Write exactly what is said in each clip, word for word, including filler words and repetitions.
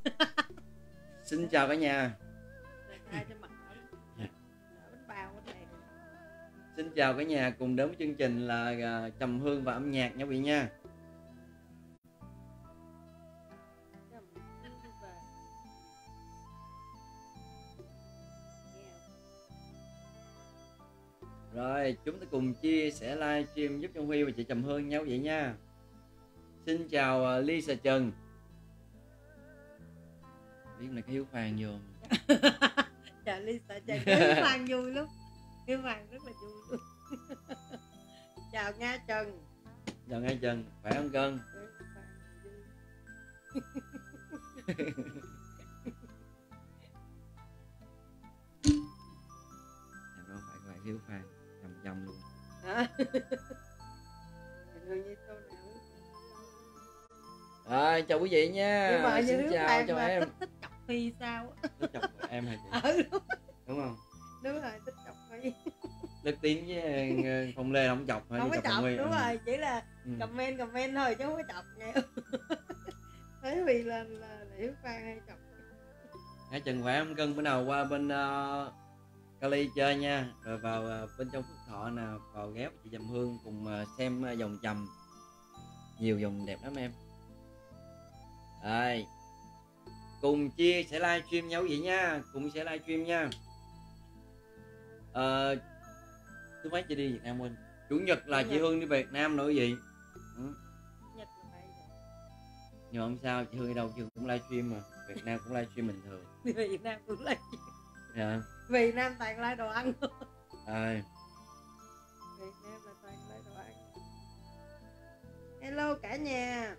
Xin chào cả nhà. Xin chào cả nhà cùng đến với chương trình là trầm hương và âm nhạc nha quý vị nha. Rồi chúng ta cùng chia sẻ livestream giúp cho Huy và chị Trầm Hương nhau vậy nha. Xin chào Lisa Trần. Biết là cái Hiếu Phan vô. Chào Lisa Trần, Hiếu Phan vui lắm. Hiếu Phan rất là vui luôn. Chào Nga Trần. Chào Nga Trần, khỏe không cân? Em đó phải phải Hiếu Phan chồng chồng luôn. À. Rồi chào quý vị nha. Mà xin chào cho em. Thích thích chọc Phi sao? Thích chọc em hay chị? Ừ, đúng. Đúng không? Đúng rồi, thích chọc Phi. Đức Tiến với Phong Lê không chọc hả? Không có chọc, Huy. đúng Ừ. rồi, chỉ là Ừ. comment comment thôi chứ không có chọc nghe. Thấy vì là là, là Hiếu Phan hay chọc. Nga Trần khỏe không cân? Bữa nào qua bên uh, Cali chơi nha. Rồi vào uh, bên trong Phước Thọ nè, vào ghé với chị Trầm Hương cùng uh, xem uh, dòng trầm. Nhiều dòng đẹp lắm em. Rồi. Cùng chia sẻ livestream nhau vậy nha, cùng sẽ livestream nha. Ờ uh, thứ mấy chị đi Việt Nam quên. Chủ nhật là Chủ chị nhật. Hương đi Việt Nam nữa quý vị. Ừ. Nhật là bây giờ. Nhưng không sao, chị Hương đi đâu chị Hương cũng livestream mà. Việt Nam cũng livestream bình thường. Việt Nam cũng livestream. Dạ. Việt Nam toàn like đồ ăn thôi. À. Việt Nam là toàn like đồ ăn. Hello cả nhà.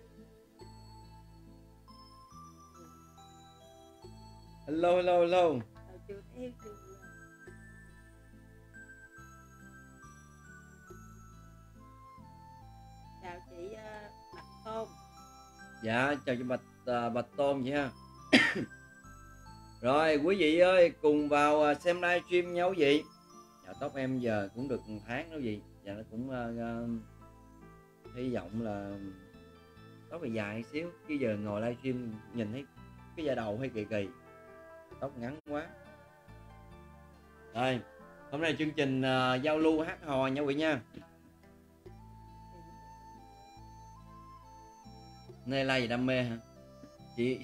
Hello hello hello. Chưa thấy chưa. Chào chị uh, Bạch Tôm. Dạ chào chị Bạch uh, Bạch Tôm vậy ha. Rồi quý vị ơi cùng vào uh, xem livestream nhau quý vị. Dạ tóc em giờ cũng được một tháng đó quý vị. Dạ nó cũng uh, uh, hy vọng là tóc này dài xíu. Chứ giờ ngồi livestream nhìn thấy cái da đầu hơi kỳ kỳ. Tóc ngắn quá. Rồi hôm nay chương trình uh, giao lưu hát hò nha quý vị nha. Nay like gì đam mê hả chị?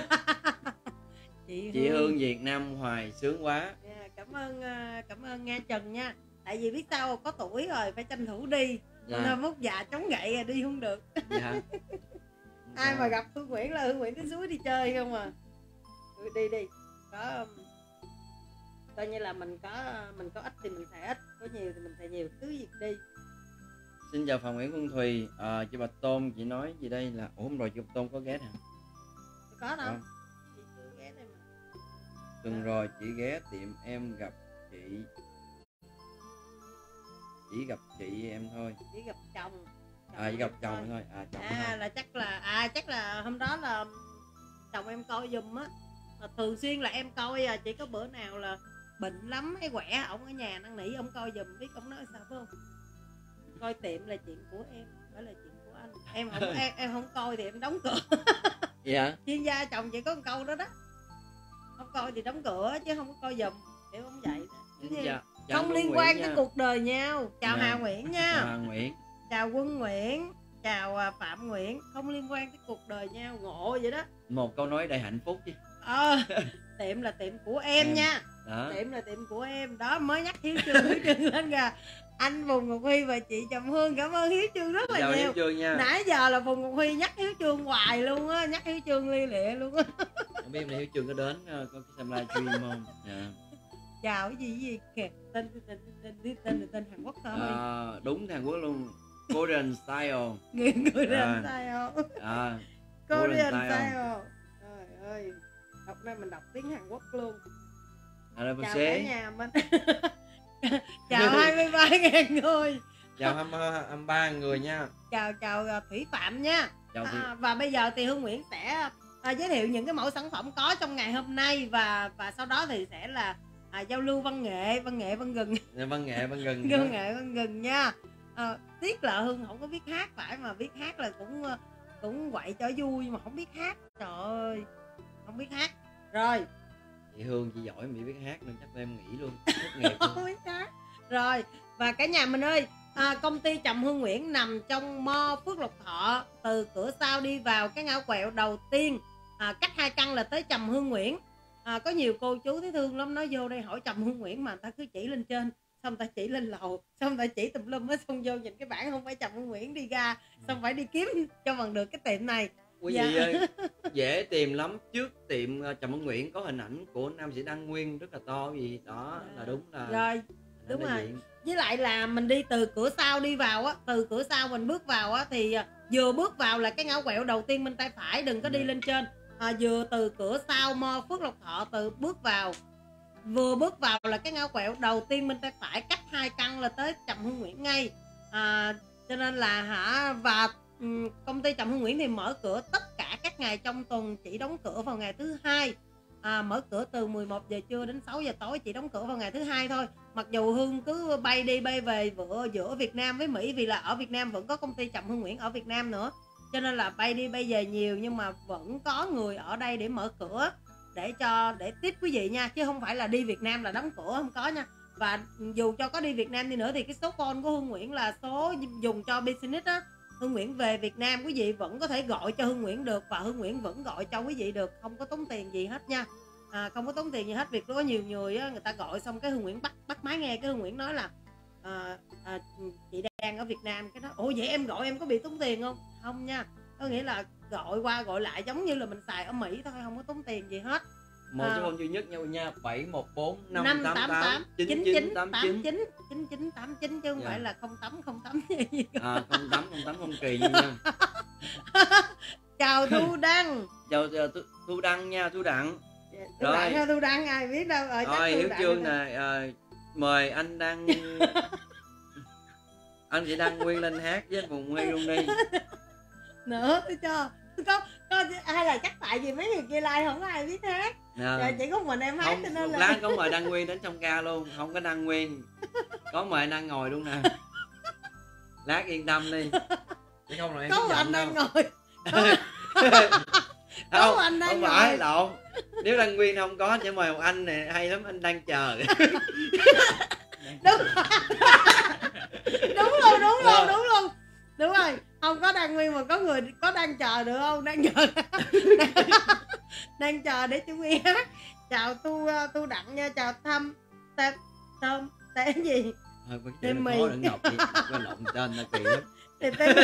chị, chị Hương. Hương Việt Nam hoài sướng quá. Yeah, cảm ơn cảm ơn Nga Trần nha. Tại vì biết sao có tuổi rồi phải tranh thủ đi. Dạ. Mốt già chống gậy đi không được. Dạ. Ai mà gặp Hương Nguyễn là Hương Nguyễn tới suối đi chơi không à. Đi đi có coi như là mình có mình có ít thì mình xài ít, có nhiều thì mình xài nhiều, cứ việc đi. Xin chào Phạm Nguyễn Phương Thùy. À, chị Bạch Tôm chị nói gì đây là ủa hôm rồi chị Bạch Tôm có ghé hả? Có đâu. Chị chưa ghé đây mà. Tuần rồi chị ghé tiệm em gặp chị chỉ gặp chị em thôi. Chỉ gặp chồng. chồng à chỉ gặp chồng thôi. thôi. À chồng à thôi. là chắc là à chắc là hôm đó là chồng em coi giùm á. Thường xuyên là em coi à, chỉ có bữa nào là bệnh lắm hay khỏe ổng ở nhà năn nỉ ông coi giùm, biết ông nói sao phải không? Coi tiệm là chuyện của em, phải là chuyện của anh. Em không em, em không coi thì em đóng cửa. Dạ. Chuyên gia chồng chỉ có một câu đó đó. Không coi thì đóng cửa chứ không có coi giùm. Hiểu không vậy? Dạ. Không liên Nguyễn quan nha. Tới cuộc đời nhau. Chào dạ. Hà Nguyễn nha. Chào Hà Nguyễn. Chào Quân Nguyễn. Chào Phạm Nguyễn. Không liên quan tới cuộc đời nhau, ngộ vậy đó. Một câu nói đầy hạnh phúc chứ. Ờ, tiệm là tiệm của em, em. nha. Đó. Tiệm là tiệm của em. Đó mới nhắc Hiếu Trương, Hiếu Trương lên kìa. Anh Phùng Ngọc Huy và chị Trầm Hương cảm ơn Hiếu Trương rất là chào nhiều. Hiếu Trương nha. Nãy giờ là Phùng Ngọc Huy nhắc Hiếu Trương hoài luôn á, nhắc Hiếu Trương li lịa luôn á. Không biết hôm nay Hiếu Trương có đến có cái xem livestream không? Dạ. Chào cái gì cái gì kìa, tên tên tên tên tên, tên Hàn Quốc thôi. À, đúng Hàn Quốc luôn. Korean style. Người Korean style. À. Korean style. Trời ơi. Đọc nay mình đọc tiếng Hàn Quốc luôn. À, chào cả nhà mình. Chào hai mươi ba ngàn người. Chào hai mươi ba người nha. Chào chào Thủy Phạm nha. Chào à, và bây giờ thì Hương Nguyễn sẽ à, giới thiệu những cái mẫu sản phẩm có trong ngày hôm nay và và sau đó thì sẽ là à, giao lưu văn nghệ, văn nghệ văn gừng. Văn nghệ văn gừng. Văn nghệ văn gừng nha. À, tiếc là Hương không có biết hát phải mà biết hát là cũng cũng quậy cho vui mà không biết hát. Trời ơi. Không biết Rồi. Chị Hương chị giỏi mỹ biết hát nên chắc em nghĩ luôn, thất nghiệp luôn. Rồi, và cả nhà mình ơi, à, công ty Trầm Hương Nguyễn nằm trong mall Phước Lộc Thọ. Từ cửa sau đi vào cái ngõ quẹo đầu tiên, à, cách hai căn là tới Trầm Hương Nguyễn. À, có nhiều cô chú thấy thương lắm, nói vô đây hỏi Trầm Hương Nguyễn mà người ta cứ chỉ lên trên, xong ta chỉ lên lầu, xong ta chỉ tùm lum á, xong vô nhìn cái bảng không phải Trầm Hương Nguyễn đi ra, xong phải đi kiếm cho bằng được cái tiệm này. Quý dạ. vị ơi, dễ tìm lắm. Trước tiệm Trầm Hương Nguyễn có hình ảnh của nam sĩ Đăng Nguyên rất là to gì đó, dạ. Là đúng là rồi, đúng rồi diện. Với lại là mình đi từ cửa sau đi vào á, từ cửa sau mình bước vào á thì vừa bước vào là cái ngõ quẹo đầu tiên bên tay phải, đừng có dạ. đi lên trên. À, vừa từ cửa sau mall Phước Lộc Thọ từ bước vào, vừa bước vào là cái ngõ quẹo đầu tiên bên tay phải, cách hai căn là tới Trầm Hương Nguyễn ngay. À, cho nên là hả, và um, công ty Trầm Hương Nguyễn thì mở cửa tất cả các ngày trong tuần, chỉ đóng cửa vào ngày thứ hai. À, mở cửa từ mười một giờ trưa đến sáu giờ tối, chỉ đóng cửa vào ngày thứ hai thôi. Mặc dù Hương cứ bay đi bay về giữa, giữa Việt Nam với Mỹ, vì là ở Việt Nam vẫn có công ty Trầm Hương Nguyễn ở Việt Nam nữa, cho nên là bay đi bay về nhiều, nhưng mà vẫn có người ở đây để mở cửa để cho để tiếp quý vị nha, chứ không phải là đi Việt Nam là đóng cửa, không có nha. Và dù cho có đi Việt Nam đi nữa thì cái số phone của Hương Nguyễn là số dùng cho business á. Hương Nguyễn về Việt Nam quý vị vẫn có thể gọi cho Hương Nguyễn được, và Hương Nguyễn vẫn gọi cho quý vị được, không có tốn tiền gì hết nha. À, không có tốn tiền gì hết. Việc có nhiều người á, người ta gọi xong cái Hương Nguyễn bắt bắt máy nghe, cái Hương Nguyễn nói là à, à, chị đang ở Việt Nam, cái đó ủa vậy em gọi em có bị tốn tiền không? Không nha, có nghĩa là gọi qua gọi lại giống như là mình xài ở Mỹ thôi, không có tốn tiền gì hết. Một số phone duy nhất nhau nha, bảy một bốn năm tám tám chín chín tám chín chín chín tám chín chứ không yeah. phải là không tám không tám gì. À, không tám không tám không kỳ nha. Chào Thu Đăng. Chào, chào Thu, Thu Đăng nha, Thu Đặng. Thu Đặng hay Thu Đăng ai biết đâu. Rồi, rồi Hiếu Trương nè, à, mời anh Đăng anh chị Đăng Nguyên lên hát với vùng Huy luôn đi. Nữa tôi cho có có hay là chắc tại vì mấy người kia like không có ai biết hát. À, rồi chỉ có mình em hát cho nên là lát có mời Đăng Nguyên đến trong ca luôn, không có Đăng Nguyên có mời Đăng ngồi luôn nè. Lát yên tâm đi, chứ không là em có anh đang ngồi. Không, anh đang không phải lộn, nếu Đăng Nguyên không có chỉ mời một anh này hay lắm, anh đang chờ. Đúng đúng luôn, đúng luôn, đúng luôn, đúng rồi, không có Đăng Nguyên mà có người có đang chờ được không? Đang chờ đang chờ để chuẩn bị hát. Chào Tu Tu Đặng nha, chào Thâm Thâm Thâm tên gì? Thêm mì. Cái lộn tên là kỳ lắm. Thì tên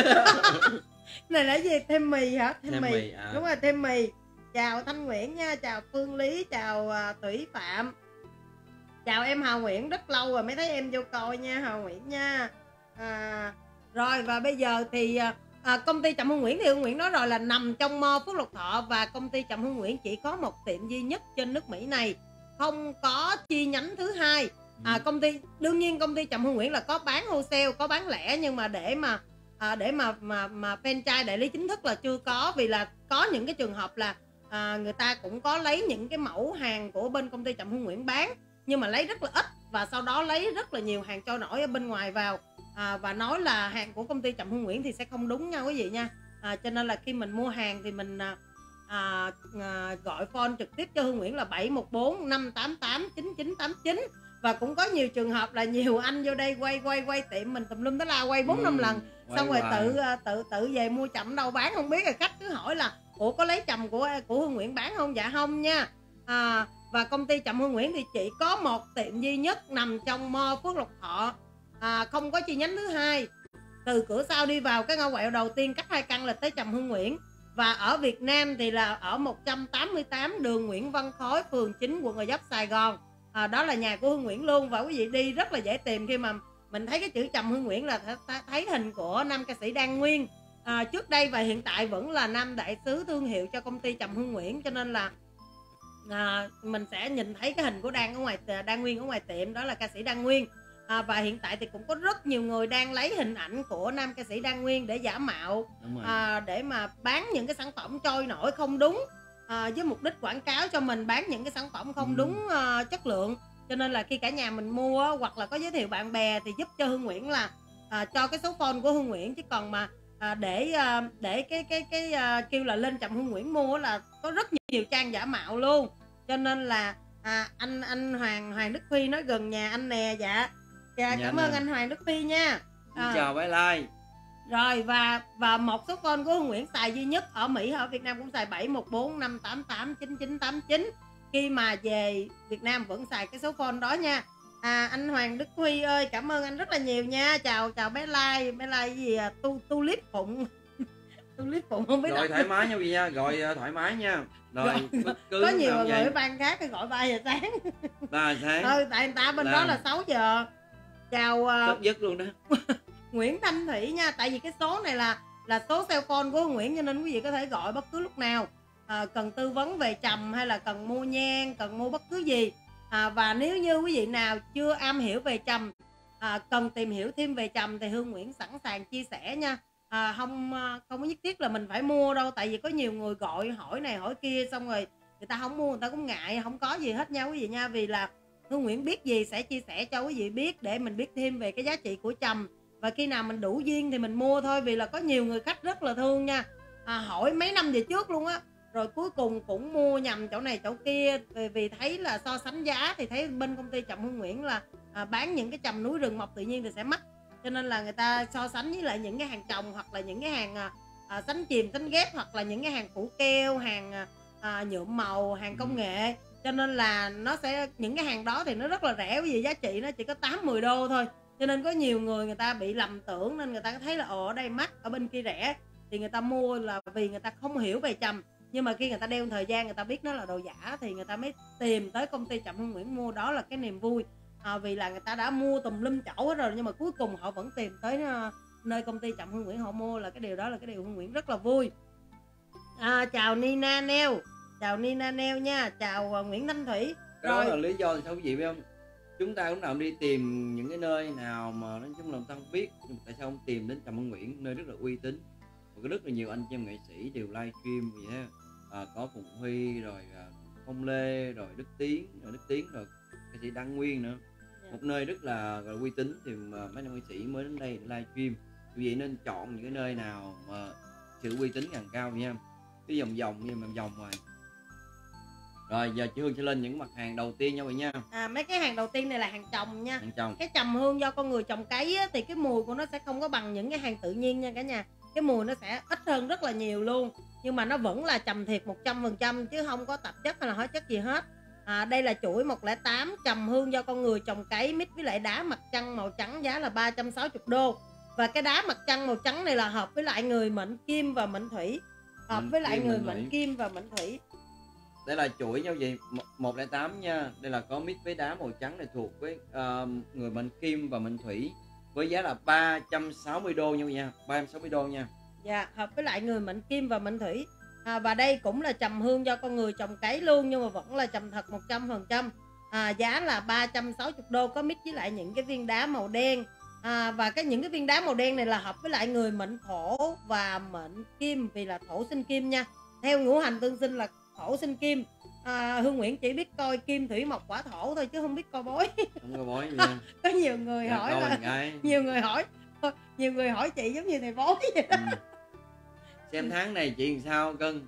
này là gì? Thêm mì hả? Thêm, thêm mì, mì à. Đúng rồi, thêm mì. Chào Thanh Nguyễn nha, chào Phương Lý, chào uh, Thủy Phạm, chào em Hà Nguyễn, rất lâu rồi mới thấy em vô coi nha Hà Nguyễn nha. À, rồi và bây giờ thì à, công ty Trầm Hương Nguyễn thì Hương Nguyễn nói rồi là nằm trong mall Phước Lộc Thọ, và công ty Trầm Hương Nguyễn chỉ có một tiệm duy nhất trên nước Mỹ này, không có chi nhánh thứ hai. À, công ty đương nhiên công ty Trầm Hương Nguyễn là có bán wholesale, có bán lẻ, nhưng mà để mà à, để mà mà mà franchise đại lý chính thức là chưa có, vì là có những cái trường hợp là à, người ta cũng có lấy những cái mẫu hàng của bên công ty Trầm Hương Nguyễn bán, nhưng mà lấy rất là ít, và sau đó lấy rất là nhiều hàng trôi nổi ở bên ngoài vào, à, và nói là hàng của công ty Trầm Hương Nguyễn thì sẽ không đúng nha quý vị nha. À, cho nên là khi mình mua hàng thì mình à, à, à, gọi phone trực tiếp cho Hương Nguyễn là bảy một bốn năm tám tám chín chín tám chín. Và cũng có nhiều trường hợp là nhiều anh vô đây quay quay quay tiệm mình tùm lum tới la, quay bốn năm ừ, lần, xong rồi hoài. tự tự tự về mua chậm đâu bán không biết, rồi khách cứ hỏi là ủa có lấy chầm của của Hương Nguyễn bán không? Dạ không nha. À, và công ty Trầm Hương Nguyễn thì chỉ có một tiệm duy nhất nằm trong mall Phước Lộc Thọ, à, không có chi nhánh thứ hai. Từ cửa sau đi vào cái ngõ quẹo đầu tiên cách hai căn là tới Trầm Hương Nguyễn. Và ở Việt Nam thì là ở một trăm tám mươi tám đường Nguyễn Văn Khối, phường chín, quận Gò Vấp, Sài Gòn. À, đó là nhà của Hương Nguyễn luôn, và quý vị đi rất là dễ tìm. Khi mà mình thấy cái chữ Trầm Hương Nguyễn là thấy hình của nam ca sĩ Đăng Nguyên, à, trước đây và hiện tại vẫn là nam đại sứ thương hiệu cho công ty Trầm Hương Nguyễn, cho nên là à, mình sẽ nhìn thấy cái hình của Đăng ở ngoài, Đăng Nguyên ở ngoài tiệm, đó là ca sĩ Đăng Nguyên. À, và hiện tại thì cũng có rất nhiều người đang lấy hình ảnh của nam ca sĩ Đăng Nguyên để giả mạo, à, để mà bán những cái sản phẩm trôi nổi không đúng, à, với mục đích quảng cáo cho mình, bán những cái sản phẩm không đúng uh, chất lượng. Cho nên là khi cả nhà mình mua hoặc là có giới thiệu bạn bè thì giúp cho Hương Nguyễn là à, cho cái số phone của Hương Nguyễn, chứ còn mà à, để à, để cái cái cái à, kêu là lên Trầm Hương Nguyễn mua là có rất nhiều trang giả mạo luôn. Cho cho nên là à, anh anh Hoàng Hoàng Đức Phi nói gần nhà anh nè. Dạ, dạ cảm ơn anh Hoàng Đức Phi nha. À, chào bye Lai. Rồi và và một số phone của Hương Nguyễn xài duy nhất ở Mỹ, ở Việt Nam cũng xài bảy một bốn năm tám tám chín chín tám chín. Khi mà về Việt Nam vẫn xài cái số phone đó nha. À, anh Hoàng Đức Huy ơi, cảm ơn anh rất là nhiều nha. Chào chào bé Lai, bé Lai gì à? Tu Tulip Phụng. Tulip Phụng không biết. Gọi thoải mái nha gì nha, gọi thoải mái nha. Rồi, rồi bất cứ có nhiều người vậy. ở ban khác thì gọi ba giờ sáng. ba giờ sáng. Ừ, tại người ta bên là... đó là sáu giờ. Chào tốt uh... nhất luôn đó. Nguyễn Thanh Thủy nha, tại vì cái số này là là số cell phone của Nguyễn, cho nên quý vị có thể gọi bất cứ lúc nào. À, cần tư vấn về trầm hay là cần mua nhang, cần mua bất cứ gì. À, và nếu như quý vị nào chưa am hiểu về trầm, à, cần tìm hiểu thêm về trầm thì Hương Nguyễn sẵn sàng chia sẻ nha. À, không không có nhất thiết là mình phải mua đâu, tại vì có nhiều người gọi hỏi này hỏi kia xong rồi người ta không mua, người ta cũng ngại, không có gì hết nha quý vị nha. Vì là Hương Nguyễn biết gì sẽ chia sẻ cho quý vị biết để mình biết thêm về cái giá trị của trầm, và khi nào mình đủ duyên thì mình mua thôi. Vì là có nhiều người khách rất là thương nha, à, hỏi mấy năm về trước luôn á, rồi cuối cùng cũng mua nhầm chỗ này chỗ kia, vì thấy là so sánh giá thì thấy bên công ty trầm Hương Nguyễn là à, bán những cái trầm núi rừng mọc tự nhiên thì sẽ mắc, cho nên là người ta so sánh với lại những cái hàng trồng hoặc là những cái hàng à, à, sánh chìm sánh ghép hoặc là những cái hàng phủ keo, hàng à, nhuộm màu, hàng công nghệ, cho nên là nó sẽ những cái hàng đó thì nó rất là rẻ, vì giá trị nó chỉ có tám mười đô thôi, cho nên có nhiều người người ta bị lầm tưởng, nên người ta thấy là ồ ở đây mắc ở bên kia rẻ thì người ta mua là vì người ta không hiểu về trầm. Nhưng mà khi người ta đeo thời gian, người ta biết nó là đồ giả thì người ta mới tìm tới công ty trầm Hương Nguyễn mua. Đó là cái niềm vui, à, vì là người ta đã mua tùm lum chỗ hết rồi nhưng mà cuối cùng họ vẫn tìm tới uh, nơi công ty trầm Hương Nguyễn họ mua, là cái điều đó là cái điều Hương Nguyễn rất là vui. À, chào Nina Neo, chào Nina Neo nha, chào uh, Nguyễn Thanh Thủy. Đó là lý do sao quý vị biết không? Chúng ta cũng nào đi tìm những cái nơi nào mà nói chung là người ta không biết, nhưng mà tại sao không tìm đến trầm Hương Nguyễn, nơi rất là uy tín và có rất là nhiều anh chị em nghệ sĩ đều livestream vậy đó. À, có Phùng Huy rồi à, Phong Lê rồi Đức Tiến rồi Đức Tiến rồi ca sĩ Đăng Nguyên nữa, yeah. Một nơi rất là, là uy tín thì mà mấy anh nghệ sĩ mới đến đây để livestream, vì vậy nên chọn những cái nơi nào mà sự uy tín càng cao nha. Cái vòng vòng như mà vòng ngoài. Rồi giờ chị Hương sẽ lên những mặt hàng đầu tiên nha mọi nha. À, mấy cái hàng đầu tiên này là hàng trồng nha. Hàng trồng. Cái trầm hương do con người trồng cấy á, thì cái mùi của nó sẽ không có bằng những cái hàng tự nhiên nha cả nhà. Cái mùi nó sẽ ít hơn rất là nhiều luôn, nhưng mà nó vẫn là trầm thiệt một trăm phần trăm chứ không có tạp chất hay là hóa chất gì hết. À, đây là chuỗi một không tám trầm hương do con người trồng cấy mix với lại đá mặt trăng màu trắng, giá là ba trăm sáu mươi đô. Và cái đá mặt trăng màu trắng này là hợp với lại người mệnh kim và mệnh thủy. Hợp Mệnh với lại kim, người mệnh mệnh thủy. kim và mệnh thủy. Đây là chuỗi nhau gì một không tám nha. Đây là có mix với đá màu trắng này thuộc với uh, người mệnh kim và mệnh thủy, với giá là ba trăm sáu mươi đô nhau nha, ba trăm sáu mươi đô nha. Dạ, hợp với lại người mệnh kim và mệnh thủy. À, và đây cũng là trầm hương do con người trồng cấy luôn, nhưng mà vẫn là trầm thật một trăm phần trăm. À, giá là ba trăm sáu mươi đô, có mix với lại những cái viên đá màu đen. À, và cái những cái viên đá màu đen này là hợp với lại người mệnh thổ và mệnh kim, vì là thổ sinh kim nha. Theo ngũ hành tương sinh là thổ sinh kim. À, Hương Nguyễn chỉ biết coi kim thủy mộc hỏa thổ thôi chứ không biết coi bói. Không coi bói gì nha. Có nhiều người dạ, hỏi là gái. nhiều người hỏi nhiều người hỏi chị giống như thầy bói vậy đó. Ừ. Xem tháng này chị làm sao cưng.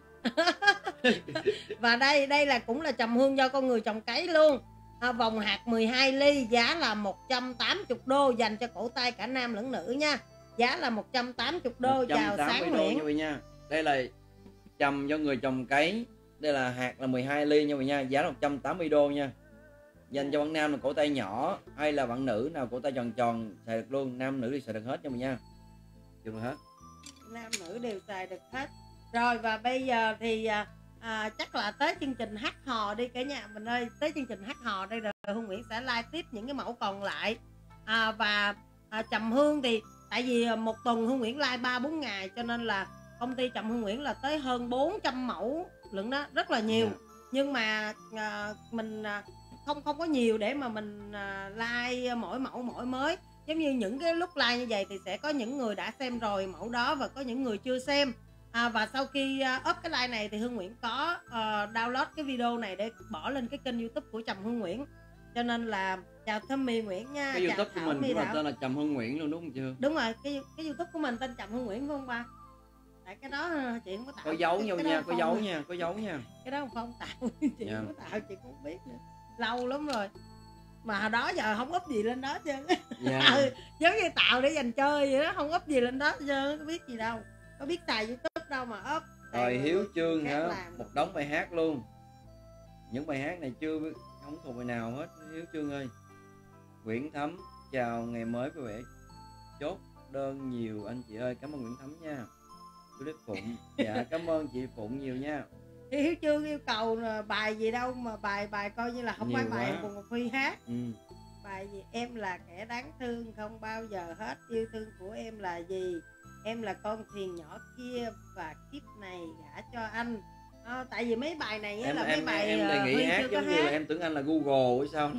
Và đây đây là cũng là trầm hương do con người trồng cấy luôn. À, vòng hạt mười hai ly, giá là một trăm tám mươi đô, dành cho cổ tay cả nam lẫn nữ nha. Giá là một trăm tám mươi đô. Chào Sáng Nguyễn nha. Đây là trầm do người trồng cấy. Đây là hạt là mười hai ly nha mọi nha, giá là một trăm tám mươi đô nha. Dành cho bạn nam là cổ tay nhỏ hay là bạn nữ nào cổ tay tròn tròn xài được luôn, nam nữ thì xài được hết nha mọi nha. Dùng được hết. Nam nữ đều xài được hết. Rồi và bây giờ thì à, chắc là tới chương trình hát hò đi cả nhà mình ơi. Tới chương trình hát hò đây rồi Hương Nguyễn sẽ live tiếp những cái mẫu còn lại. À, và à, trầm hương thì tại vì một tuần Hương Nguyễn live ba bốn ngày, cho nên là công ty trầm Hương Nguyễn là tới hơn bốn trăm mẫu lượng đó, rất là nhiều. Yeah. Nhưng mà à, mình à, không không có nhiều để mà mình à, like mỗi mẫu mỗi mới. Giống như những cái lúc like như vậy thì sẽ có những người đã xem rồi mẫu đó và có những người chưa xem. À, và sau khi uh, up cái like này thì Hương Nguyễn có uh, download cái video này để bỏ lên cái kênh YouTube của trầm Hương Nguyễn. Cho nên là chào Thơmy Nguyễn nha. Cái YouTube của mình cũng là tên là trầm Hương Nguyễn luôn đúng không chưa? Đúng rồi, cái cái YouTube của mình tên trầm Hương Nguyễn phải không ba? tại cái đó chị không có tạo. Có dấu nhau nha, có dấu à. nha, có dấu nha. Cái đó không tạo, chị yeah. không có tạo, chị cũng không biết nữa. Lâu lắm rồi. Mà hồi đó giờ không úp gì lên đó chứ. Yeah. Ừ, giống như tạo để dành chơi vậy đó, không úp gì lên đó chứ, có biết gì đâu. Có biết xài YouTube đâu mà úp. Rồi Hiếu Chương hả? Một đống bài hát luôn. Những bài hát này chưa không thuộc bài nào hết Hiếu Chương ơi. Nguyễn Thấm, chào ngày mới vui vẻ. Chốt đơn nhiều anh chị ơi, cảm ơn Nguyễn Thấm nha. Tôi Đức Phụng, dạ cảm ơn chị Phụng nhiều nha. Thì Hiếu Chương yêu cầu bài gì đâu mà bài bài coi như là không nhiều phải bài quá. Của Phi hát. Ừ. Bài gì em là kẻ đáng thương không bao giờ hết, yêu thương của em là gì? Em là con thuyền nhỏ kia và kiếp này gả cho anh. À, tại vì mấy bài này em, là mấy em, bài em đề nghị hát giống như là em tưởng anh là Google hay sao?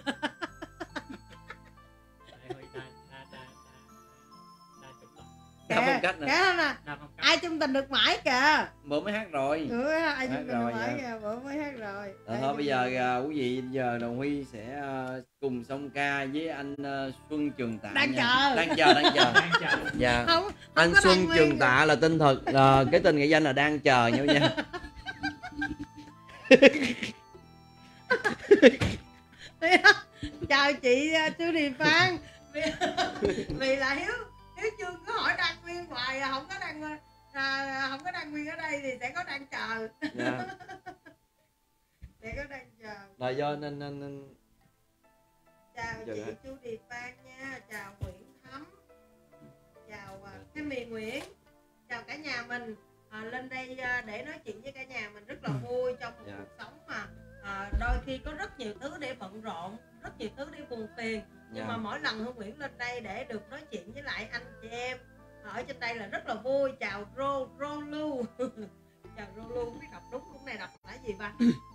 Kìa, kìa nè, ai chung tình được mãi kìa. Bữa mới hát rồi. Ừ, ai chung tình được mãi kìa, bữa mới hát rồi. Rồi thôi bây giờ uh, quý vị giờ Đồng Huy sẽ uh, cùng song ca với anh uh, Xuân Trường Tạ. Đang chờ. Đang chờ, đang chờ. Đang chờ. Dạ. Không, không anh Xuân Trường Tạ là tên thật, uh, cái tên nghệ danh là Đang Chờ nhau nha. Chào chị uh, Chú Điệp Phan. Vì, vì là Hiếu Hiếu Chương cứ hỏi Đăng Nguyên hoài, không có Đăng à, không có Đăng Nguyên ở đây thì sẽ có Đang Chờ. Dạ. Sẽ có Đang Chờ. Là do nên nên, nên... Chào Giờ chị Chú Điệp Phan nha, chào Nguyễn Thấm, chào uh, cái Mì Nguyễn, chào cả nhà mình. À, lên đây uh, để nói chuyện với cả nhà mình rất là vui trong một dạ. cuộc sống mà à, đôi khi có rất nhiều thứ để bận rộn, rất nhiều thứ để buồn phiền. Nhưng yeah. mà mỗi lần Hương Nguyễn lên đây để được nói chuyện với lại anh chị em ở trên đây là rất là vui. Chào Rô Rô Lu. Chào Rô Lu, không biết đọc đúng lúc này đọc là gì ba?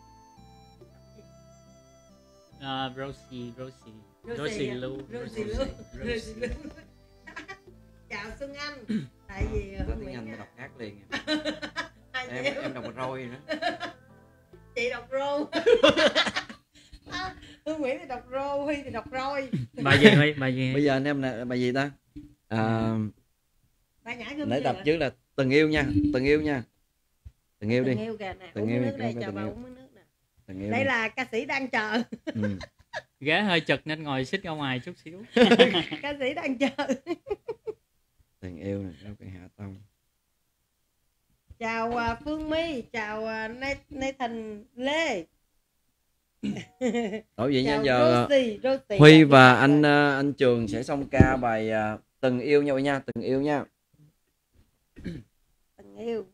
Uh, Rosie Rosie Rosie Lu Rosie Lu Rosie. Chào Xuân Anh. Tại vì Hương Nguyễn Anh đọc hát liền. em em đọc rồi nữa. Chị đọc Rô. Hương Nguyễn thì đọc Rô, Huy thì đọc Roi. Bài gì Huy? Bài gì? Bây giờ anh em là bài gì ta? À, bài nhã nãy tập trước là Từng Yêu nha, Từng Yêu nha. Từng Yêu đi. Từng Yêu kìa nè, uống nước đây, chào bà uống nước nè. Từng Yêu. Đây đi. Là ca sĩ Đang Chờ. Ừ. Ghế hơi chật nên ngồi xích ra ngoài chút xíu. Ca sĩ Đang Chờ. Từng Yêu này, đâu cái Hạ Tông. Chào uh, Phương My, chào uh, Nathan Lê. Đổi vậy nha, giờ Rosie, Rosie, Huy và anh uh, anh Trường sẽ song ca bài uh, Từng Yêu nhau nha, Từng Yêu nha. Từng Yêu.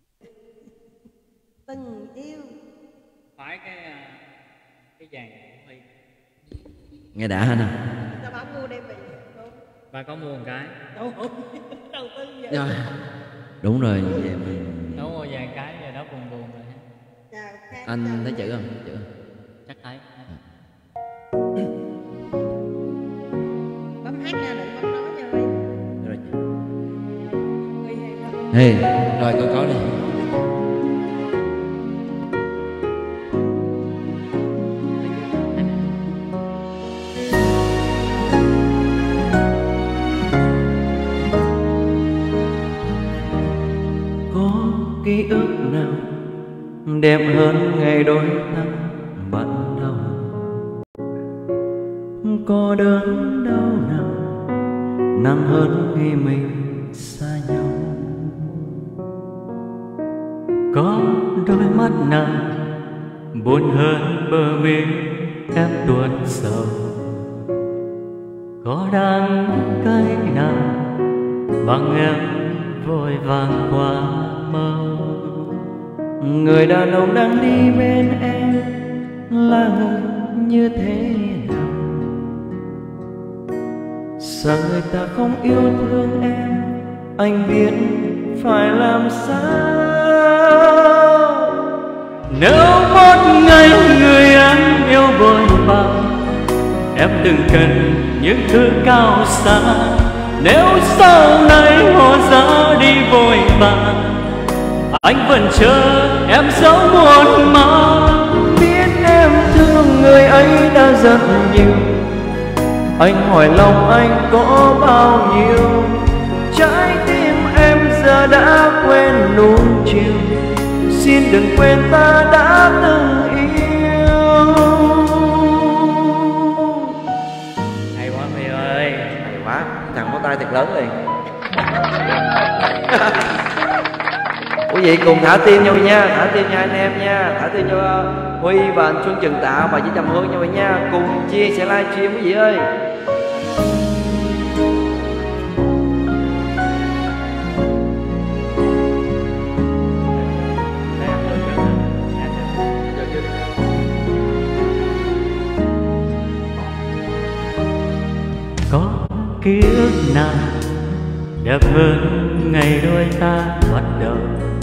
Từng Yêu. Phải cái cái vàng của Huy. Nghe đã hả nè. Sao bà mua đem về? Bà có mua một cái. Đâu đầu tư vậy. Rồi. Đúng rồi, về mình. Đâu mua vài cái rồi đó buồn buồn rồi. Chào, anh chào. Thấy chữ không? Chữ. Chắc thấy. Bấm hát ra đừng bấm nói nha Huy. Rồi. Hey, rồi cô có đi. Có ký ức nào đẹp hơn ngày đôi ta ban đầu? Có đớn đau nào nặng hơn khi mình xa nhau? Có đôi mắt nào buồn hơn bờ mi em tuột sầu? Có đắng cay nào bằng em vội vàng qua mơ? Người đàn ông đang đi bên em là người như thế nào? Sao người ta không yêu thương em? Anh biết phải làm sao? Nếu một ngày người anh yêu vội vàng, em đừng cần những thứ cao xa. Nếu sau này họ ra đi vội vàng, anh vẫn chờ em dấu muôn màng. Biết em thương người ấy đã rất nhiều, anh hỏi lòng anh có bao nhiêu? Trái tim em giờ đã quên nuông chiều, xin đừng quên ta đã từng yêu. Hay quá Huy ơi. Hay quá, thằng có tay thật lớn liền. Quý vị cùng thả tim nhau nha, thả tim nha anh em nha, thả tim cho Huy và anh Xuân Trần Tạo và với Trầm Hương nhau nha, cùng chia sẻ livestream quý vị ơi. Có ký ức nào đẹp hơn ngày đôi ta bắt đầu?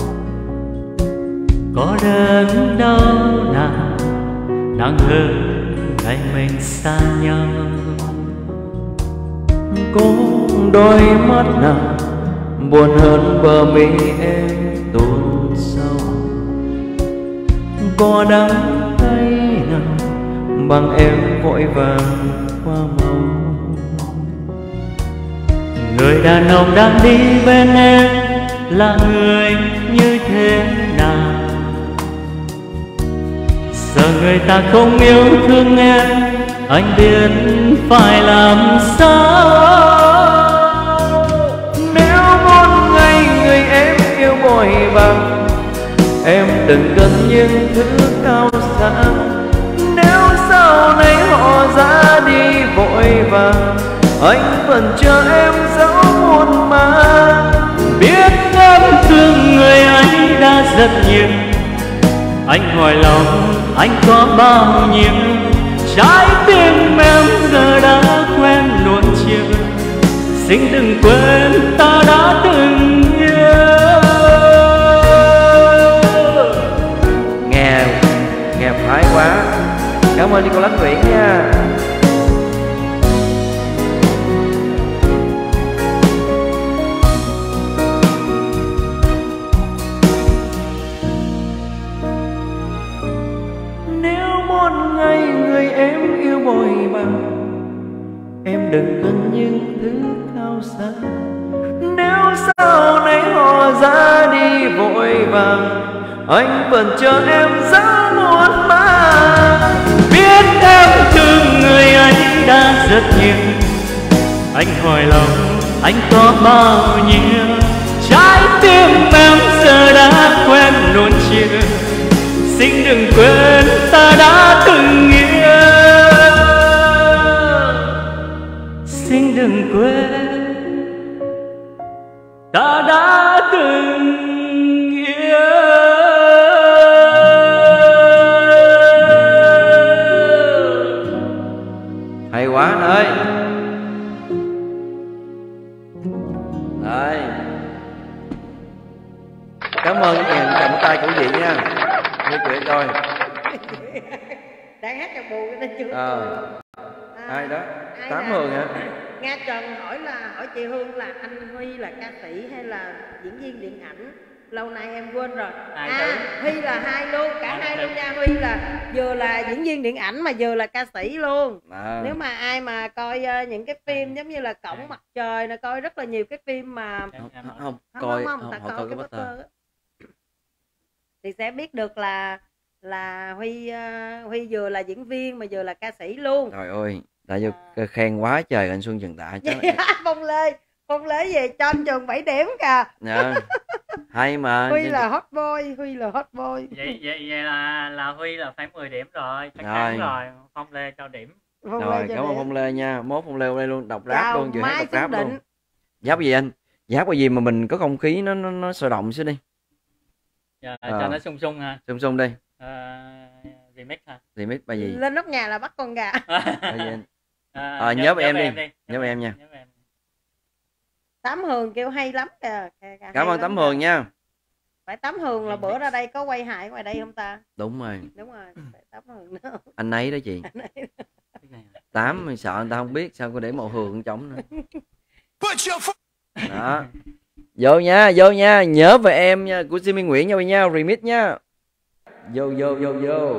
Có đớn đau nào nặng hơn ngày mình xa nhau? Có đôi mắt nào buồn hơn bờ mi em tuôn sâu? Có đắng cay nào bằng em vội vàng qua màu? Người đàn ông đang đi bên em là người như thế nào? Giờ người ta không yêu thương em, anh biết phải làm sao? Nếu một ngày người em yêu vội vàng, em đừng cần những thứ cao xa. Nếu sau này họ ra đi vội vàng, anh vẫn chờ em dẫu muôn mang. Biết em thương người ấy đã rất nhiều, anh hỏi lòng anh có bao nhiêu? Trái tim em giờ đã quen nuông chiều, xin đừng quên ta đã từng yêu. Nghe, nghe phái quá. Cảm ơn Nicolas Nguyễn nha. Em yêu vội vàng, em đừng cần những thứ cao xa. Nếu sau này họ ra đi vội vàng, anh vẫn chờ em dẫu muôn mang. Biết em thương người ấy đã rất nhiều, anh hỏi lòng anh có bao nhiêu? Trái tim em giờ đã quen nuông chiều, xin đừng quên ta đã từng yêu. Xin đừng quên ta đã từng yêu. Hay quá anh ơi. Đây. Cảm ơn cái dàn cầm tay của quý vị nha. Nghe chuyện rồi. Đang hát cho buồn cái nên chưa. Ờ. À, ai đó? Ai Tám Hương hả? Nga Trần hỏi là hỏi chị Hương là anh Huy là ca sĩ hay là diễn viên điện ảnh? Lâu nay em quên rồi. Hai à, Huy là hai luôn, cả hai luôn nha. Huy là vừa là diễn viên điện ảnh mà vừa là ca sĩ luôn. À. Nếu mà ai mà coi uh, những cái phim giống như là Cổng Mặt Trời là coi rất là nhiều cái phim mà không, không, không, không coi không, không, ta không, coi coi cái cái poster thì sẽ biết được là là Huy uh, Huy vừa là diễn viên mà vừa là ca sĩ luôn. Trời ơi, tại vô à. Khen quá trời anh Xuân Trần Tạ chứ. Phong Lê, Phong Lê về cho anh Trường bảy điểm kìa. Dạ. Hay mà. Huy là hot boy, Huy là hot boy. Vậy vậy vậy là là Huy là phải mười điểm rồi, chắc chắn rồi. Phong Lê cho điểm. Phong rồi, Lê cảm ơn Phong Lê nha. Mốt Phong Lê đây luôn đọc rap luôn, vừa hát đọc rap định. luôn. Giáp gì anh? Giáp cái gì mà mình có không khí nó nó, nó sôi động xíu đi. Dạ, à. cho nó sung sung ha. Sung sung đi. Uh, remix ha. Remix bài gì? Lên nóc nhà là bắt con gà. Bài gì anh? À, à, nhớ, nhớ em, em đi, nhớ em nha. Em. Tám Hường kêu hay lắm kìa. Cảm ơn Tám Hường nha. Phải Tám Hường là bữa ra đây có quay hại ngoài đây không ta? Đúng rồi. Đúng rồi, phải Tám Hường nữa. Anh ấy đó chị. Tám mình sợ người ta không biết sao có để màu hường trống nữa. Đó. Vô nha, vô nha, nhớ về em nha, của Jimmy Nguyễn nha, nha, remix nha. Vô vô vô vô.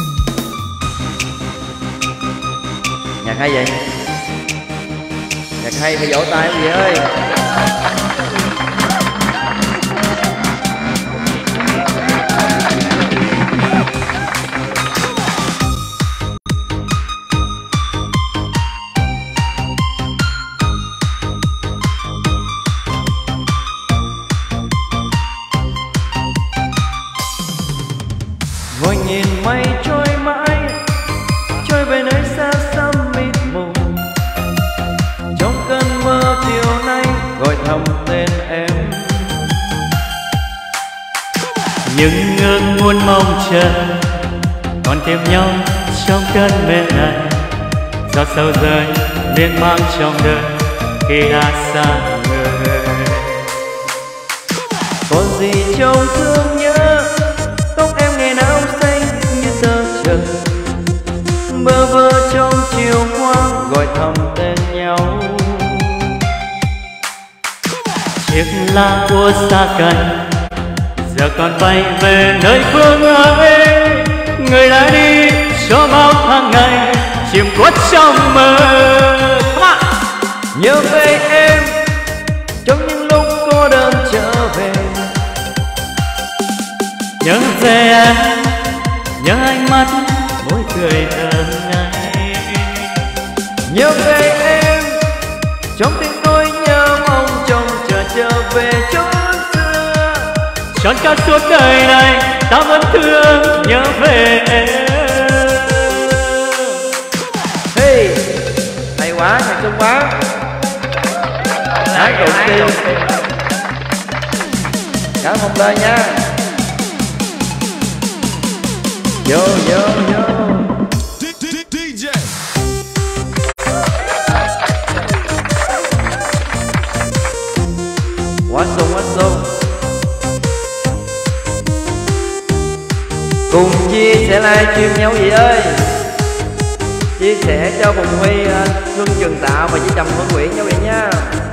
Nhạc hay vậy? Nhạc Nhạc hay phải vỗ tay quý vị ơi. Ngồi nhìn mây trôi mãi, trôi về nơi xa xăm mịt mù. Trong cơn mơ chiều nay gọi thầm tên em. Những ước muốn mong chờ còn tìm nhau trong cơn mê này. Giọt sầu rơi miên man trong đời khi đã xa người. Còn gì trong thương nhớ, tóc em ngày nào xanh như tơ trời. Bơ vơ trong chiều hoang gọi thầm tên nhau. Chiếc lá úa xa cành giờ còn bay về nơi phương ấy. Người đã đi cho bao tháng ngày chìm khuất trong mơ. Nhớ về em trong những lúc cô đơn trở về. Nhớ về em, nhớ ánh mắt môi cười thơm ngây. Nhớ về em trong tiếng tôi nhớ mong trông chờ trở về chốn xưa. Trọn cả suốt đời này ta vẫn thương nhớ về em. Hey, hay quá, nhạc sung quá. Hát đầu tiên. Cảm ơn Lê nha. Vô vô vô. Quá sung quá sung. Cùng chia sẻ livestream nhau gì ơi. Chia sẻ cho Phùng Huy, Xuân Trường Tạo và chị Trầm Hương Nguyễn nhau vậy nha.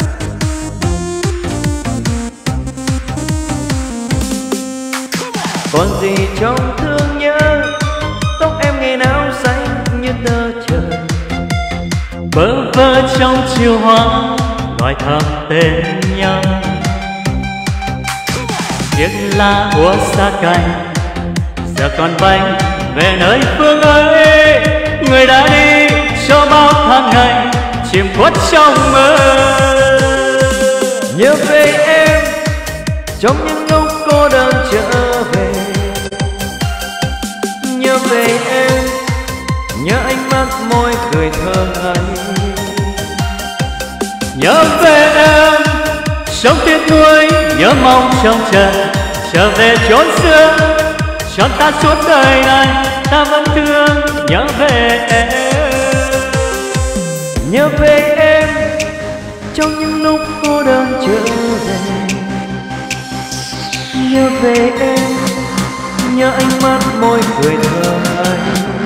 Còn gì trong thương nhớ, tóc em ngày nào xanh như tơ trời. Bơ vơ trong chiều hoa gọi thầm tên nhau. Chiếc lá úa xa cành giờ còn bay về nơi phương ấy. Người đã đi cho bao tháng ngày chìm khuất trong mơ. Nhớ về em trong những lúc cô đơn trở về. Nhớ về em, nhớ ánh mắt môi cười thơ ngây. Nhớ về em sống tiếc nuối, nhớ mong trông chờ trở về chốn xưa. Cho ta suốt đời này ta vẫn thương nhớ về em. Nhớ về em trong những lúc cô đơn trở về. Nhớ về em, nhớ ánh mắt môi cười thơ ngây.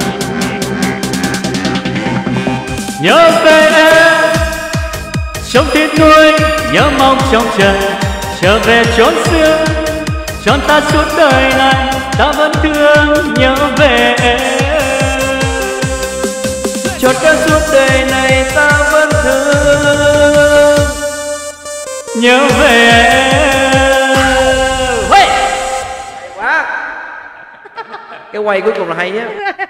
Nhớ về em sống tiếc nuối, nhớ mong trông chờ trở về chốn xưa. Cho ta suốt đời này ta vẫn thương nhớ về em. Cho ta suốt đời này ta vẫn thương nhớ về em. Hay quá. Cái quay cuối cùng là hay á.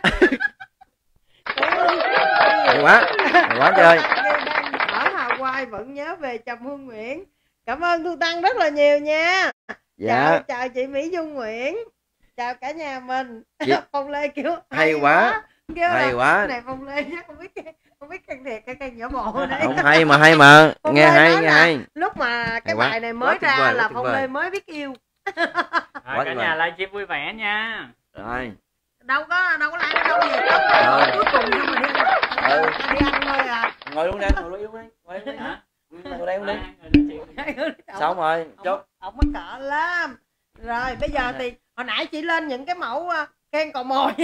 Hay quá, hay quá trời. Ở Hawaii vẫn nhớ về Trầm Hương Nguyễn. Cảm ơn Thu Tăng rất là nhiều nha. Dạ. Chào, chào chị Mỹ Dung Nguyễn. Chào cả nhà mình. Chị... Phong Lê kêu hay, hay quá. Kêu hay là, quá. Này Phong Lê không biết không biết can thiệp cái can nhỏ bộ đấy. Không hay mà hay mà. Phong nghe Lê hay nghe hay. Lúc mà cái quá. bài này mới Quá ra vời, là quá Phong Lê mới biết yêu. Rồi, cả nhà livestream vui vẻ nha. Rồi. Đâu có đâu có like đâu gì đâu. Cuối cùng xong rồi đi ăn. Ừ. Đi ăn thôi à. Ngồi luôn đi, ngồi luôn đi. Ngồi luôn đi. Hả? Ngồi đây luôn đi. Ông- Xong rồi, chốt. Ông mắc cỡ lắm. Rồi bây giờ thì hồi nãy chị lên những cái mẫu uh, khen cò mồi.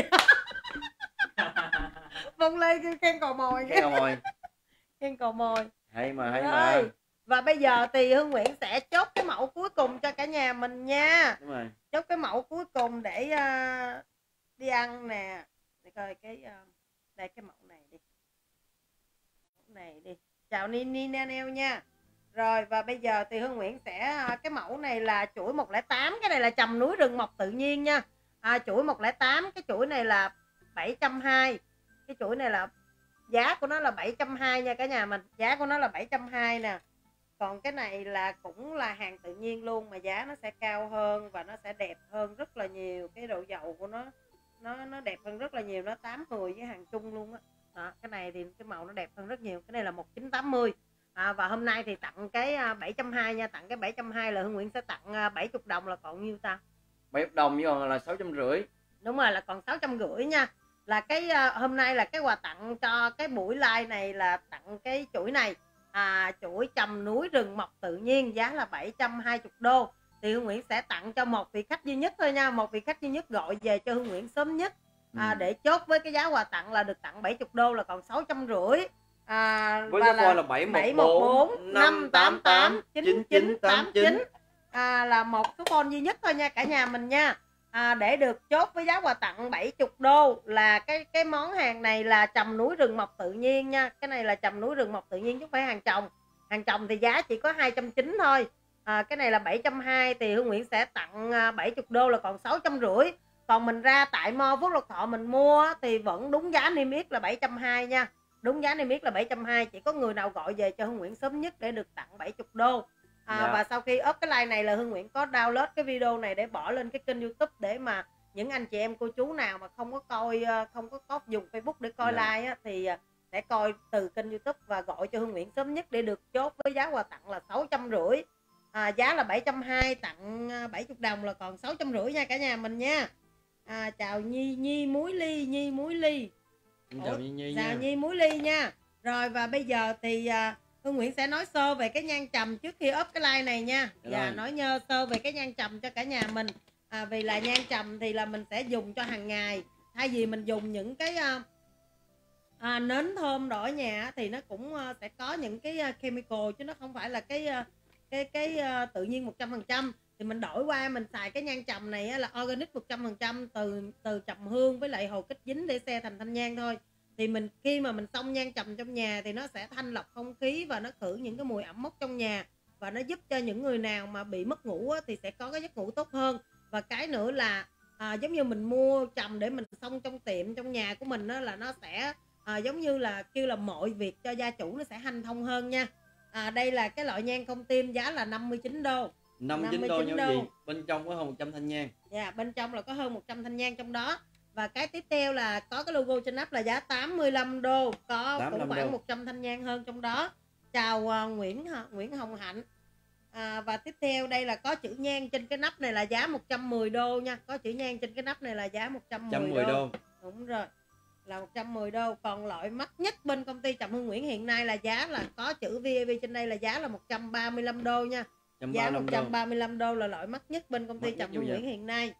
Phong Lê kêu khen cò mồi. Cái cò mồi. Khen cò mồi. Hay mà hay Rồi. mà. Và bây giờ thì Hương Nguyễn sẽ chốt cái mẫu cuối cùng cho cả nhà mình nha. Đúng rồi. Chốt cái mẫu cuối cùng để uh, đi ăn nè. Để coi cái uh, đây cái mẫu này đi. Mẫu này đi. chào Nini Nanel nha. Rồi và bây giờ thì Hương Nguyễn sẽ, cái mẫu này là chuỗi một không tám, cái này là trầm núi rừng mọc tự nhiên nha. À, chuỗi một không tám, cái chuỗi này là bảy trăm hai mươi, cái chuỗi này là giá của nó là bảy trăm hai mươi nha cả nhà mình, giá của nó là bảy trăm hai mươi nè. Còn cái này là cũng là hàng tự nhiên luôn mà giá nó sẽ cao hơn và nó sẽ đẹp hơn rất là nhiều, cái độ dầu của nó nó nó đẹp hơn rất là nhiều, nó tám mười với hàng chung luôn á. Đó, cái này thì cái màu nó đẹp hơn rất nhiều. Cái này là một chín tám mươi. À, và hôm nay thì tặng cái bảy trăm hai mươi nha, tặng cái bảy trăm hai mươi là Hương Nguyễn sẽ tặng bảy mươi đồng, là còn nhiêu ta? bảy mươi đồng nhưng là sáu trăm rưỡi. Đúng rồi, là còn sáu trăm rưỡi nha. Là cái hôm nay là cái quà tặng cho cái buổi live này là tặng cái chuỗi này. À, chuỗi trầm núi rừng mọc tự nhiên, giá là bảy trăm hai mươi đô. Thì Hương Nguyễn sẽ tặng cho một vị khách duy nhất thôi nha, một vị khách duy nhất gọi về cho Hương Nguyễn sớm nhất. À, để chốt với cái giá quà tặng là được tặng bảy mươi đô, là còn sáu trăm rưỡi. À, với số phone là bảy một bốn năm tám tám chín chín tám chín. À, là một số phone duy nhất thôi nha cả nhà mình nha. À, để được chốt với giá quà tặng bảy mươi đô là cái cái món hàng này là trầm núi rừng mọc tự nhiên nha. Cái này là trầm núi rừng mọc tự nhiên chứ không phải hàng trồng. Hàng trồng thì giá chỉ có hai trăm chín mươi thôi. À, cái này là bảy trăm hai mươi thì Hương Nguyễn sẽ tặng bảy mươi đô, là còn sáu trăm rưỡi. Còn mình ra tại Mall Phước Lộc Thọ mình mua thì vẫn đúng giá niêm yết là bảy trăm hai mươi nha. Đúng giá niêm yết là bảy trăm hai mươi, chỉ có người nào gọi về cho Hương Nguyễn sớm nhất để được tặng bảy mươi đô. À, dạ. Và sau khi up cái like này là Hương Nguyễn có download cái video này để bỏ lên cái kênh YouTube, để mà những anh chị em cô chú nào mà không có coi, không có, có dùng Facebook để coi dạ. like á, thì sẽ coi từ kênh YouTube và gọi cho Hương Nguyễn sớm nhất để được chốt với giá quà tặng là sáu trăm rưỡi. À, giá là bảy trăm hai mươi, tặng bảy mươi đồng là còn sáu trăm rưỡi nha cả nhà mình nha. À, chào Nhi Nhi Muối Ly, Nhi Muối Ly. Chào Nhi Nhi chào nha. Nhi Muối Ly nha. Rồi và bây giờ thì uh, Hương Nguyễn sẽ nói sơ về cái nhang trầm trước khi up cái like này nha. Và dạ, nói nhơ sơ về cái nhang trầm cho cả nhà mình. À, vì là nhang trầm thì là mình sẽ dùng cho hàng ngày. Thay vì mình dùng những cái uh, à, nến thơm đỏ nhà thì nó cũng uh, sẽ có những cái uh, chemical, chứ nó không phải là cái uh, cái cái uh, tự nhiên một trăm phần trăm. Thì mình đổi qua mình xài cái nhang trầm này á, là organic một trăm phần trăm từ từ trầm hương với lại hồ kích dính để xe thành thanh nhang thôi. Thì mình khi mà mình xông nhang trầm trong nhà thì nó sẽ thanh lọc không khí và nó khử những cái mùi ẩm mốc trong nhà, và nó giúp cho những người nào mà bị mất ngủ á, thì sẽ có cái giấc ngủ tốt hơn. Và cái nữa là à, giống như mình mua trầm để mình xông trong tiệm trong nhà của mình á, là nó sẽ à, giống như là kêu là mọi việc cho gia chủ nó sẽ hanh thông hơn nha. À, đây là cái loại nhang không tim, giá là năm mươi chín đô. năm mươi chín đô nha quý vị. Bên trong có hơn một trăm thanh nhang. Dạ, yeah, bên trong là có hơn một trăm thanh nhang trong đó. Và cái tiếp theo là có cái logo trên nắp là giá tám mươi lăm đô, có cũng khoảng đô. một trăm thanh nhang hơn trong đó. Chào uh, Nguyễn Nguyễn Hồng Hạnh. À, và tiếp theo đây là có chữ nhang trên cái nắp này là giá một trăm mười đô nha. Có chữ nhang trên cái nắp này là giá một trăm mười đô. đô. Đúng rồi. Là một trăm mười đô. Còn loại mắc nhất bên công ty Trầm Hương Nguyễn hiện nay là giá là có chữ vê i pê trên đây là giá là một trăm ba mươi lăm đô nha. Giá một trăm ba mươi lăm đô là loại mắc nhất bên công ty Trầm Hương Nguyễn hiện nay.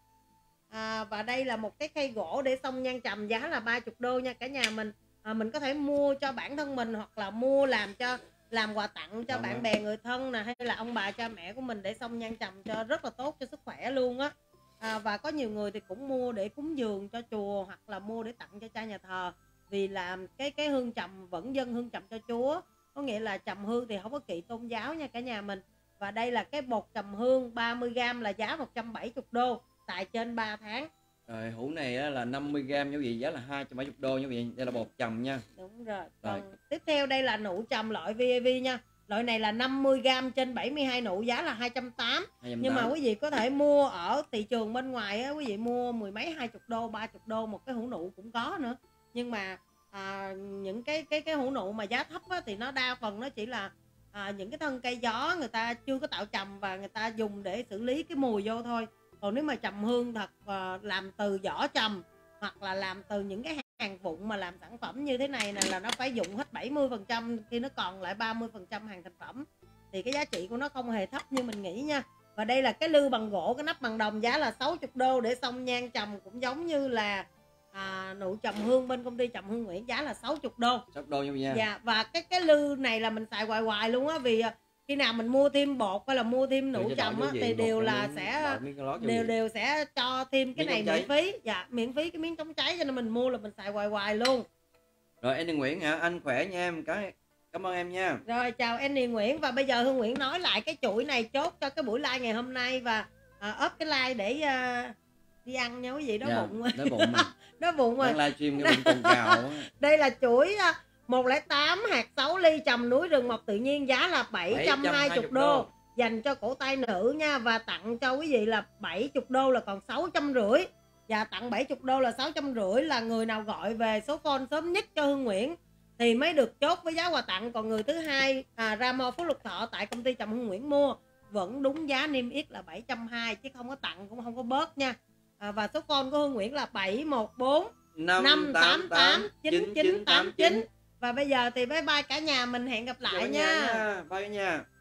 À, và đây là một cái khay gỗ để xông nhang trầm, giá là ba mươi đô nha cả nhà mình. À, mình có thể mua cho bản thân mình hoặc là mua làm cho làm quà tặng cho Đúng bạn đó. bè người thân nè, hay là ông bà cha mẹ của mình để xông nhang trầm cho rất là tốt cho sức khỏe luôn á. À, và có nhiều người thì cũng mua để cúng dường cho chùa hoặc là mua để tặng cho cha nhà thờ, vì làm cái cái hương trầm vẫn dâng hương trầm cho Chúa, có nghĩa là trầm hương thì không có kỵ tôn giáo nha cả nhà mình. Và đây là cái bột trầm hương ba mươi gam là giá một trăm bảy mươi đô, xài trên ba tháng. Rồi hũ này là năm mươi gam như vậy, giá là hai trăm bảy mươi đô như vậy. Đây là bột trầm nha. Đúng rồi. Còn rồi. Tiếp theo đây là nụ trầm loại vê i pê nha. Loại này là năm mươi gam trên bảy mươi hai nụ, giá là hai trăm tám mươi. Nhưng mà quý vị có thể mua ở thị trường bên ngoài á, quý vị mua mười mấy hai mươi đô, ba mươi đô một cái hũ nụ cũng có nữa. Nhưng mà à, những cái cái cái hũ nụ mà giá thấp á, thì nó đa phần nó chỉ là à, những cái thân cây gió người ta chưa có tạo trầm và người ta dùng để xử lý cái mùi vô thôi. Còn nếu mà trầm hương thật uh, làm từ vỏ trầm hoặc là làm từ những cái hàng vụn mà làm sản phẩm như thế này nè, là nó phải dụng hết bảy mươi phần trăm khi nó còn lại ba mươi phần trăm hàng thành phẩm, thì cái giá trị của nó không hề thấp như mình nghĩ nha. Và đây là cái lư bằng gỗ, cái nắp bằng đồng, giá là sáu mươi đô để xông nhang trầm, cũng giống như là à, nụ trầm hương bên công ty Trầm Hương Nguyễn, giá là sáu mươi đô. sáu mươi đô như vậy nha. Dạ, và cái cái lư này là mình xài hoài hoài luôn á, vì khi nào mình mua thêm bột hay là mua thêm nụ trầm á, thì đều là sẽ đều đều sẽ cho thêm cái này miễn phí. Dạ, miễn phí cái miếng chống cháy, cho nên mình mua là mình xài hoài hoài luôn. Rồi Andy Nguyễn hả, anh khỏe nha em, cái Cảm ơn em nha. Rồi chào Annie Nguyễn. Và bây giờ Hương Nguyễn nói lại cái chuỗi này chốt cho cái buổi live ngày hôm nay. Và uh, up cái like để uh, đi ăn nha quý vị. Đói Dạ, bụng đói bụng mà. Đói bụng mà. Đang livestream cái bụng cồn cào á. Đây là chuỗi uh, một không tám hạt sáu ly trầm núi rừng mọc tự nhiên, giá là bảy trăm hai mươi đô, dành cho cổ tay nữ nha. Và tặng cho quý vị là bảy mươi đô là còn sáu trăm rưỡi. Và tặng bảy mươi đô là sáu trăm rưỡi, là người nào gọi về số phone sớm nhất cho Hương Nguyễn thì mới được chốt với giá quà tặng. Còn người thứ hai à, ra Mo Phú Lộc Thọ tại công ty Trầm Hương Nguyễn mua vẫn đúng giá niêm yết là bảy trăm hai mươi, chứ không có tặng cũng không có bớt nha. À, và số phone của Hương Nguyễn là bảy một bốn năm tám tám chín chín tám chín. Và bây giờ thì bye bye cả nhà, mình hẹn gặp lại Chào nha. nha. Bye cả nhà.